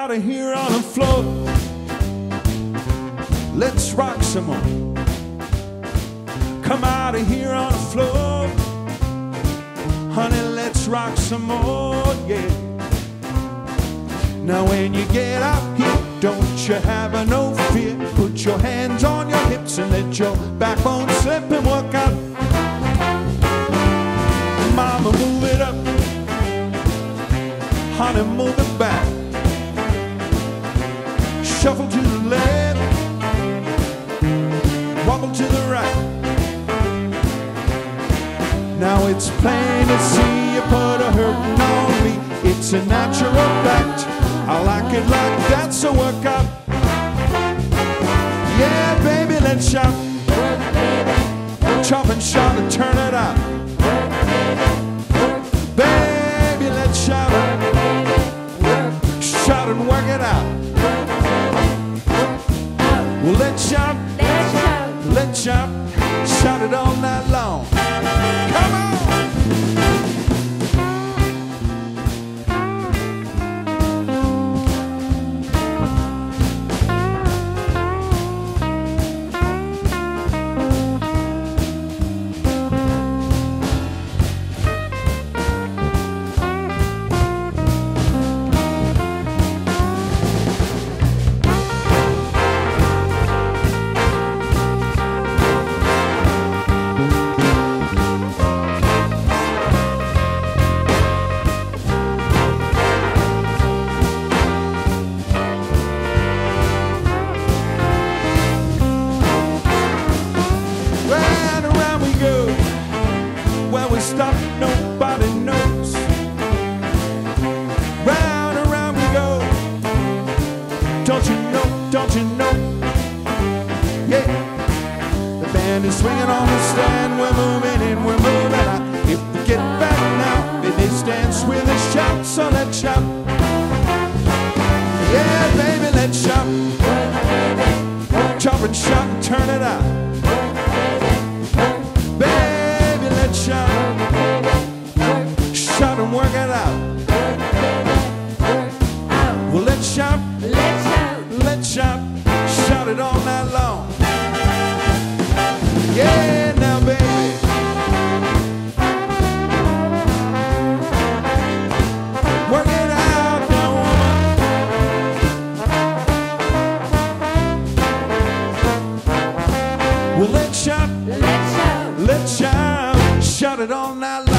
out of here on the floor. Let's rock some more. Come out of here on the floor. Honey, let's rock some more, yeah. Now when you get out here, don't you have no fear. Put your hands on your hips and let your backbone slip and work out. Mama, move it up. Honey, move it back. Shuffle to the left, wobble to the right. Now it's plain to see you put a hurtin' on me. It's a natural fact. I like it like that, so work out. Yeah, baby, let's shout. Chop and shout and turn it out. Baby, let's shout. Shout and work it out. Well, let's shout. Let's shout. Shout it all night long. Come on. Stop, nobody knows. Round and round we go. Don't you know, don't you know? Yeah, the band is swinging on the stand. We're moving in, we're moving out. If we get back now, it is dance with a shout. So let's shout. Yeah, baby, let's shout. Jump and shout and turn it out. Baby, let's shout. Shout and work it out. Well, let's shout. Let's shout. Shout it all night long. Yeah, now, baby. Work it out now, woman. Well, let's shout. Let's shout. Shout it all night long.